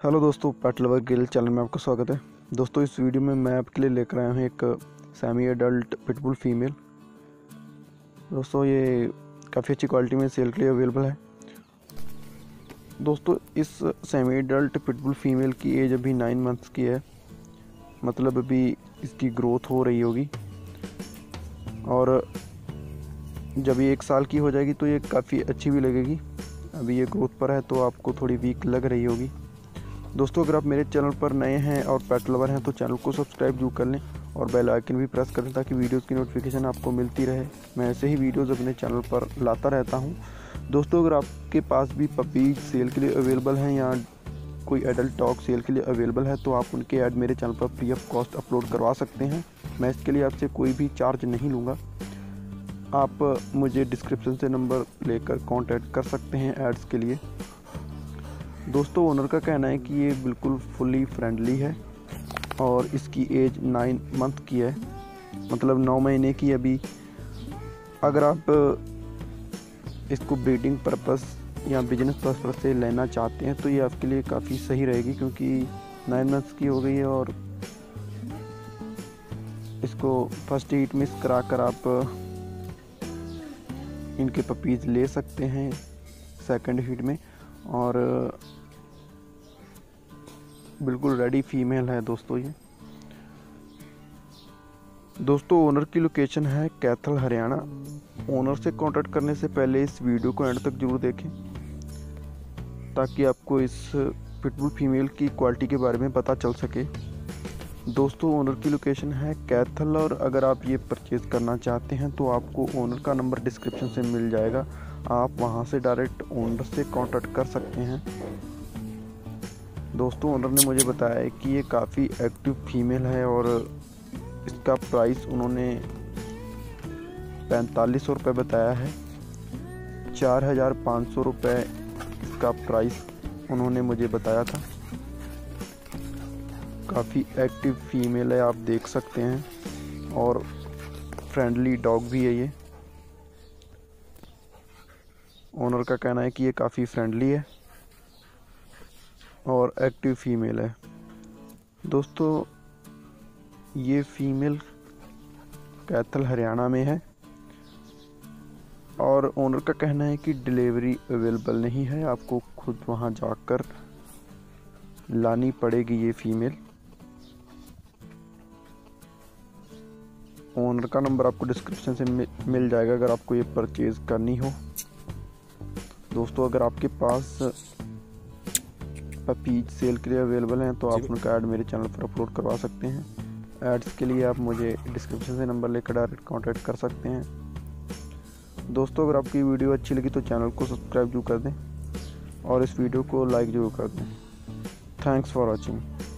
Hello दोस्तों, पेट lover Gill channel में आपका स्वागत है। दोस्तों, इस वीडियो में मैं आपके लिए लेकर आया हूँ एक सेमी एडल्ट पिटबुल फीमेल। दोस्तों, ये काफ़ी अच्छी क्वालिटी में सेल के लिए अवेलेबल है। दोस्तों, इस सेमी एडल्ट पिटबुल फीमेल की एज अभी 9 मंथ्स की है, मतलब अभी इसकी ग्रोथ हो रही होगी और जब ये 1 साल की हो जाएगी तो ये काफ़ी अच्छी भी लगेगी। अभी ये ग्रोथ पर है तो आपको थोड़ी वीक लग रही होगी। दोस्तों, अगर आप मेरे चैनल पर नए हैं और पेट लवर हैं तो चैनल को सब्सक्राइब जरूर कर लें और बेल आइकन भी प्रेस कर दें ताकि वीडियोस की नोटिफिकेशन आपको मिलती रहे। मैं ऐसे ही वीडियोस अपने चैनल पर लाता रहता हूं। दोस्तों, अगर आपके पास भी पपीज सेल के लिए अवेलेबल हैं या कोई एडल्ट डॉग सेल के लिए अवेलेबल है तो आप उनके ऐड मेरे चैनल पर फ्री ऑफ कॉस्ट अपलोड करवा सकते हैं। मैं इसके लिए आपसे कोई भी चार्ज नहीं लूँगा। आप मुझे डिस्क्रिप्शन से नंबर लेकर कॉन्टैक्ट कर सकते हैं एड्स के लिए। दोस्तों, ओनर का कहना है कि ये बिल्कुल फुली फ्रेंडली है और इसकी एज 9 मंथ की है, मतलब 9 महीने की। अभी अगर आप इसको ब्रीडिंग पर्पस या बिजनेस पर्पस से लेना चाहते हैं तो ये आपके लिए काफ़ी सही रहेगी, क्योंकि 9 मंथ्स की हो गई है और इसको फर्स्ट हीट मिस करा कर आप इनके पपीज़ ले सकते हैं सेकंड हीट में। और बिल्कुल रेडी फीमेल है दोस्तों ये। दोस्तों, ओनर की लोकेशन है कैथल, हरियाणा। ओनर से कांटेक्ट करने से पहले इस वीडियो को एंड तक जरूर देखें ताकि आपको इस पिटबुल फीमेल की क्वालिटी के बारे में पता चल सके। दोस्तों, ओनर की लोकेशन है कैथल और अगर आप ये परचेज़ करना चाहते हैं तो आपको ओनर का नंबर डिस्क्रिप्शन से मिल जाएगा। आप वहां से डायरेक्ट ओनर से कांटेक्ट कर सकते हैं। दोस्तों, ओनर ने मुझे बताया है कि ये काफ़ी एक्टिव फीमेल है और इसका प्राइस उन्होंने 4500 रुपये बताया है। 4500 रुपये इसका प्राइस उन्होंने मुझे बताया था। काफ़ी एक्टिव फीमेल है, आप देख सकते हैं, और फ्रेंडली डॉग भी है ये। ओनर का कहना है कि ये काफ़ी फ्रेंडली है और एक्टिव फीमेल है। दोस्तों, ये फीमेल कैथल, हरियाणा में है और ओनर का कहना है कि डिलीवरी अवेलेबल नहीं है, आपको खुद वहां जाकर लानी पड़ेगी ये फीमेल। ओनर का नंबर आपको डिस्क्रिप्शन से मिल जाएगा अगर आपको ये परचेज़ करनी हो। दोस्तों, अगर आपके पास पपीज सेल के लिए अवेलेबल हैं तो आप उनका ऐड मेरे चैनल पर अपलोड करवा सकते हैं। एड्स के लिए आप मुझे डिस्क्रिप्शन से नंबर लेकर डायरेक्ट कांटेक्ट कर सकते हैं। दोस्तों, अगर आपकी वीडियो अच्छी लगी तो चैनल को सब्सक्राइब जरूर कर दें और इस वीडियो को लाइक जरूर कर दें। Thanks for watching.